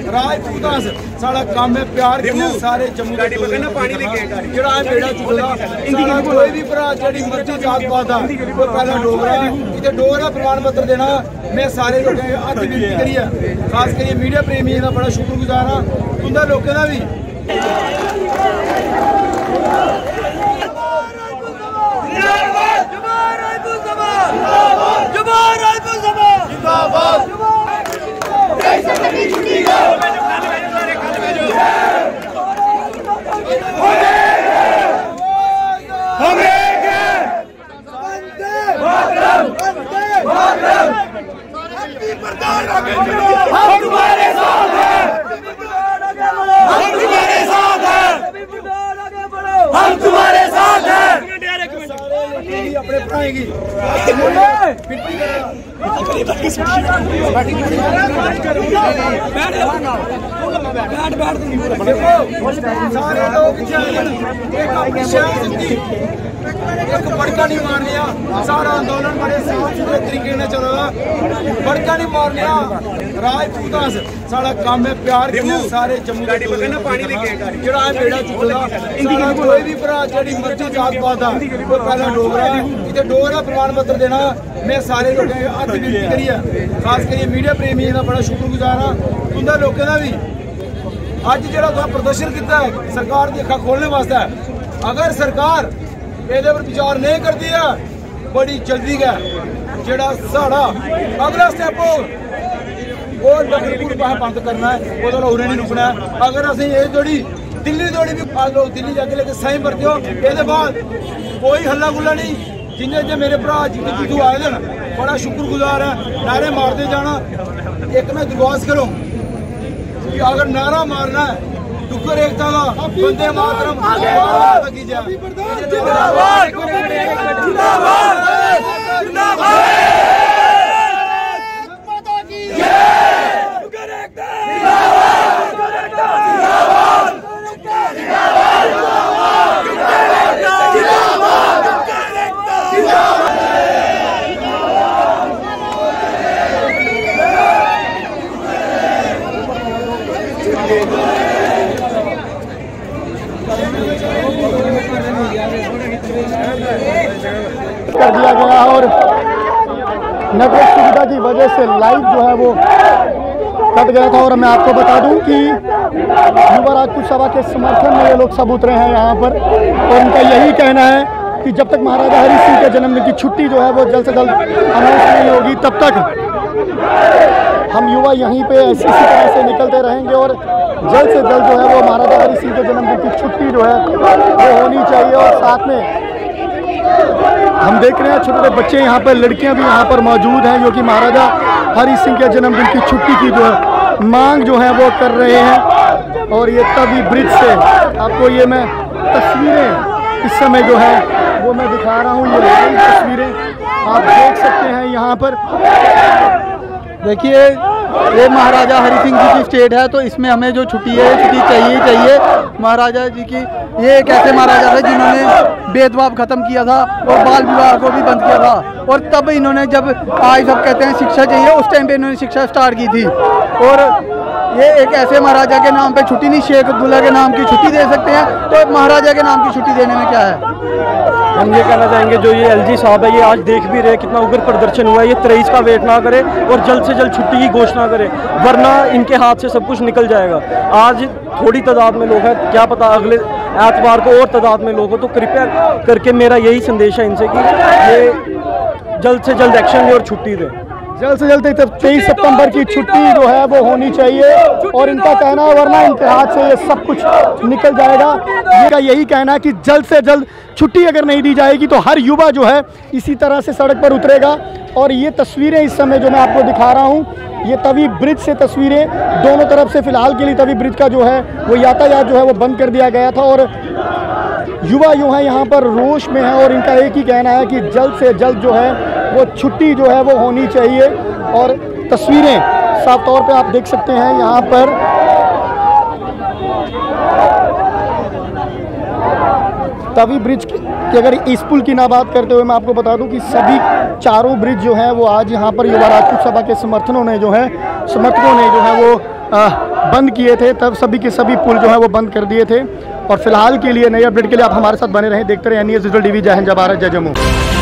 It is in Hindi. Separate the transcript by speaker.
Speaker 1: राजपूत साड़ा काम है प्यार करना सारे जम्मू का पानी जेड़ा बेड़ा चुकदा साड़ा कोई भी भरा जेड़ी मर्जी जात पात दा कोई पहला डोगरा इते डोगरा प्रमाण पत्र देना मैं सारे लोगों के हाथ विनती करी है खास करिए मीडिया प्रेमी दा बड़ा शुक्रगुजार हां तुंदा लोकें दा भी
Speaker 2: हम तुम्हारे साथ हैं, हम तुम्हारे साथ हैं, हम तुम्हारे साथ हैं।
Speaker 1: अपने पढ़ाएगी सारे लोग एक बड़का नहीं मार लिया सारा आंदोलन बड़े साफ सुथरे तरीके से चल रहा बड़का नहीं मार लिया राजपूत साड़ा काम है प्यार करना सारे जम्मू का पानी जेड़ा बेड़ा चुकदा साड़ा कोई भी भरा जेड़ी मर्जी जात पात दा कोई पहला डोगरा इते डोगरा प्रमाण पत्र देना मैं सारे लोगों के हाथ विनती करी है खास करिए मीडिया प्रेमी दा बड़ा शुक्रगुजार हां तुंदा लोकें दा भी अज जेड़ा तुहां प्रदर्शन किया है सरकार दी अखां खोलने वास्ते अगर सरकार ਇਹਦੇ पर विचार नहीं करती है बड़ी जल्दी है जेड़ा साड़ा अगला स्टेप वो लखनपुर बंद करना है वो उन्हें नहीं रुकना है अगर असं ये जोड़ी दिल्ली जोड़ी भी लोग दिल्ली जाके लेके सही भरते हो ये बाद कोई हल्ला गुल्ला नहीं जिन्हें जे मेरे भरा जिन्हें जितू आए दिन बड़ा शुक्रगुजार है नारे मारते जाना एक मैं दरख्वास्त करूँ कि अगर नारा मारना है डुकर एकता का बंदे मातरम की जा जिंदाबाद जिंदाबाद जिंदाबाद माता की जय डुकर एकता जिंदाबाद डुकर एकता जिंदाबाद जिंदाबाद डुकर एकता जिंदाबाद डुकर एकता जिंदाबाद
Speaker 3: कर दिया गया और नेटवर्क सुविधा की वजह से लाइव जो है वो कट गया था। और मैं आपको बता दूं कि युवा राजपूत सभा के समर्थन में ये लोग सब उतरे हैं यहाँ पर और उनका यही कहना है कि जब तक महाराजा हरि सिंह के जन्मदिन की छुट्टी जो है वो जल्द से जल्द अनाउंस नहीं होगी तब तक हम युवा यहीं पे इसी तरह से निकलते रहेंगे और जल्द से जल्द जो है वो महाराजा हरि सिंह के जन्मदिन की छुट्टी जो है वो होनी चाहिए। और साथ में हम देख रहे हैं छोटे छोटे बच्चे यहाँ पर लड़कियाँ भी यहाँ पर मौजूद हैं जो कि महाराजा हरि सिंह के जन्मदिन की छुट्टी की जो है मांग जो है वो कर रहे हैं। और ये तवी ब्रिज से आपको ये मैं तस्वीरें इस समय जो है वो मैं दिखा रहा हूँ, ये लाइव तस्वीरें आप देख सकते हैं यहाँ पर। देखिए ये महाराजा हरि सिंह जी की स्टेट है तो इसमें हमें जो छुट्टी है छुट्टी चाहिए चाहिए महाराजा जी की। ये एक ऐसे महाराजा थे जिन्होंने भेदभाव खत्म किया था और बाल विवाह को भी बंद किया था और तब इन्होंने जब आज सब कहते हैं शिक्षा चाहिए उस टाइम पे इन्होंने शिक्षा स्टार्ट की थी। और ये एक ऐसे महाराजा के नाम पे छुट्टी नहीं शेख अब्दुल्ला के नाम की छुट्टी दे सकते हैं तो महाराजा के नाम की छुट्टी देने में क्या है।
Speaker 4: हम ये कहना चाहेंगे जो ये एलजी साहब है ये आज देख भी रहे कितना उग्र प्रदर्शन हुआ है, ये 23 का वेट ना करे और जल्द से जल्द छुट्टी की घोषणा करे वरना इनके हाथ से सब कुछ निकल जाएगा। आज थोड़ी तादाद में लोग हैं, क्या पता अगले एतवार को और तादाद में लोग हो, तो कृपया करके मेरा यही संदेश है इनसे कि ये जल्द से जल्द एक्शन ले और छुट्टी दे।
Speaker 3: जल्द से जल्द 23 सितंबर की छुट्टी जो है वो होनी चाहिए और इनका कहना है वरना इनके हाथ से ये सब कुछ निकल जाएगा। इनका यही कहना है कि जल्द से जल्द छुट्टी अगर नहीं दी जाएगी तो हर युवा जो है इसी तरह से सड़क पर उतरेगा। और ये तस्वीरें इस समय जो मैं आपको दिखा रहा हूँ ये तवी ब्रिज से तस्वीरें, दोनों तरफ से फिलहाल के लिए तवी ब्रिज का जो है वो यातायात जो है वो बंद कर दिया गया था और युवा जो है यहाँ पर रोष में है और इनका एक ही कहना है कि जल्द से जल्द जो है वो छुट्टी जो है वो होनी चाहिए। और तस्वीरें साफ तौर पे आप देख सकते हैं यहाँ पर तवी ब्रिज की अगर इस पुल की ना बात करते हुए मैं आपको बता दूं कि सभी चारों ब्रिज जो है वो आज यहाँ पर युवा राजपूत सभा के समर्थकों ने जो है वो बंद किए थे, तब सभी के सभी पुल जो है वो बंद कर दिए थे। और फिलहाल के लिए नई अपडेट के लिए आप हमारे साथ बने रहें, देखते रहें NES डिजिटल टीवी। जय हिंद, जय भारत, जय जम्मू।